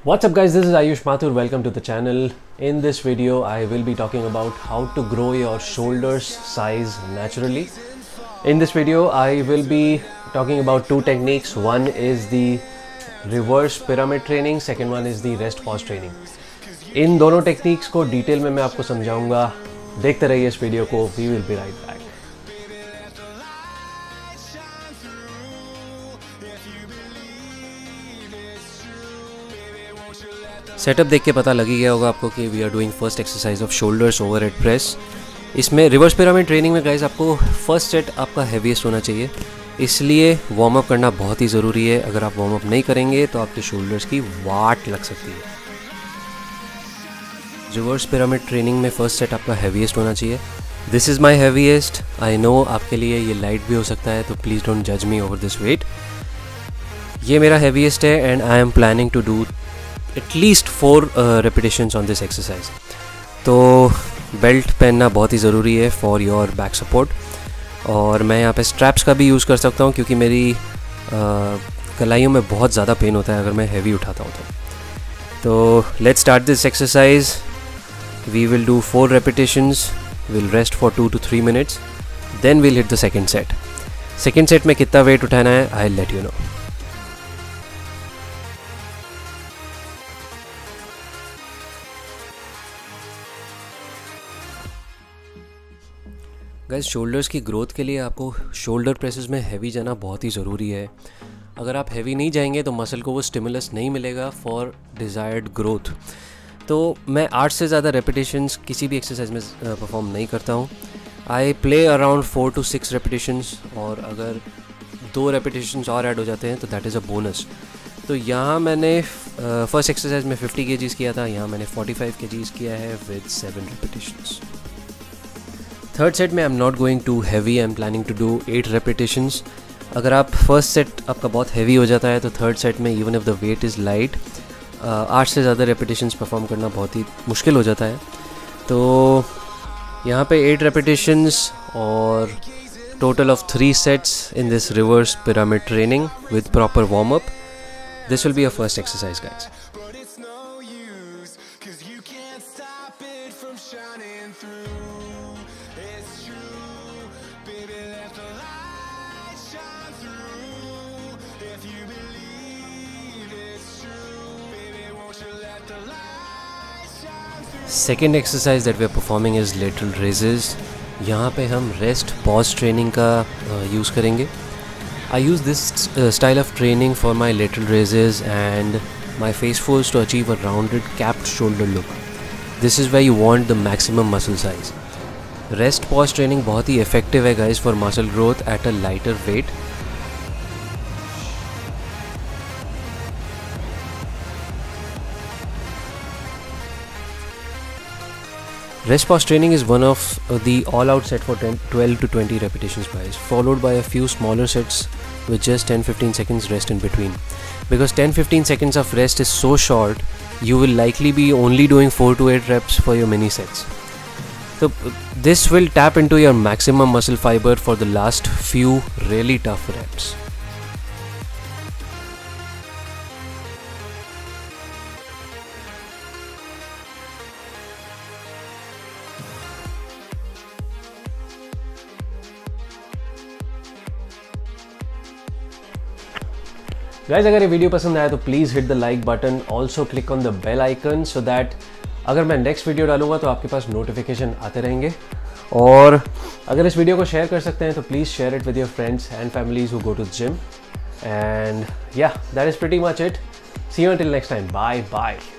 What's up guys, this is Ayush Mathur, welcome to the channel. In this video I will be talking about how to grow your shoulders size naturally. In this video I will be talking about two techniques. One is the reverse pyramid training, second one is the rest pause training. इन दोनों techniques को detail में मैं आपको समझाऊंगा. देखते रहिए इस video को. We will be right back. Setup देख के पता लग ही गया होगा आपको कि we are doing first exercise of shoulders over head press. इसमें रिवर्स पिरामिड ट्रेनिंग में गाइस आपको फर्स्ट सेट आपका हैवीएस्ट होना चाहिए, इसलिए वार्म अप करना बहुत ही ज़रूरी है. अगर आप वार्म अप नहीं करेंगे तो आपके शोल्डर्स की वाट लग सकती है. रिवर्स पिरामिड ट्रेनिंग में फर्स्ट सेट आपका हैवीएस्ट होना चाहिए. This is my heaviest. I know आपके लिए ये लाइट भी हो सकता है, तो प्लीज़ डोंट जज मी ओवर दिस वेट. ये मेरा हैवीएस्ट है and I am planning to do at least 4 repetitions on this exercise. तो बेल्ट पहनना बहुत ही ज़रूरी है फॉर योर बैक सपोर्ट. और मैं यहाँ पे स्ट्रैप्स का भी यूज़ कर सकता हूँ क्योंकि मेरी कलाइयों में बहुत ज़्यादा पेन होता है अगर मैं हैवी उठाता हूँ. तो let's start this exercise. We will do 4 repetitions. Will rest for 2 to 3 minutes. Then will hit the second set. Second set में कितना वेट उठाना है I will let you know. Guys, shoulders की ग्रोथ के लिए आपको शोल्डर प्रेसेस में heavy जाना बहुत ही ज़रूरी है. अगर आप हैवी नहीं जाएंगे तो मसल को वो स्टिमुलस नहीं मिलेगा फॉर डिज़ायर्ड ग्रोथ. तो मैं 8 से ज़्यादा रेपिटेशंस किसी भी एक्सरसाइज में परफॉर्म नहीं करता हूँ. I play around 4 to 6 repetitions, और अगर 2 repetitions और ऐड हो जाते हैं तो दैट इज़ अ बोनस. तो यहाँ मैंने फर्स्ट एक्सरसाइज में 50 kgs किया था, यहाँ मैंने 45 kgs किया है विद 7 repetitions. थर्ड सेट में I am not going to heavy. I am planning to do 8 repetitions. अगर आप फर्स्ट सेट आपका बहुत हैवी हो जाता है तो थर्ड सेट में even if the weight is light 8 से ज़्यादा repetitions परफॉर्म करना बहुत ही मुश्किल हो जाता है. तो यहाँ पे 8 repetitions और total of 3 sets in this reverse pyramid training with proper warm up. This will be a first exercise guys. Second exercise that we are performing is lateral raises. यहाँ पे हम रेस्ट पॉज ट्रेनिंग का use करेंगे. I use this style of training for my lateral raises and my face force to achieve a rounded capped shoulder look. This is where you want the maximum muscle size. Rest pause training बहुत ही effective है guys for muscle growth at a lighter weight. Rest pause training is one of the all-out set for 12 to 20 repetitions guys, followed by a few smaller sets with just 10-15 seconds rest in between. Because 10-15 seconds of rest is so short, you will likely be only doing 4 to 8 reps for your mini sets. So this will tap into your maximum muscle fiber for the last few really tough reps. Guys, अगर ये video पसंद आया तो please hit the like button. Also click on the bell icon so that अगर मैं next video डालूंगा तो आपके पास नोटिफिकेशन आते रहेंगे. और अगर इस वीडियो को शेयर कर सकते हैं तो please share it with your friends and families who go to the gym. And yeah, that is pretty much it. See you until next time. Bye bye.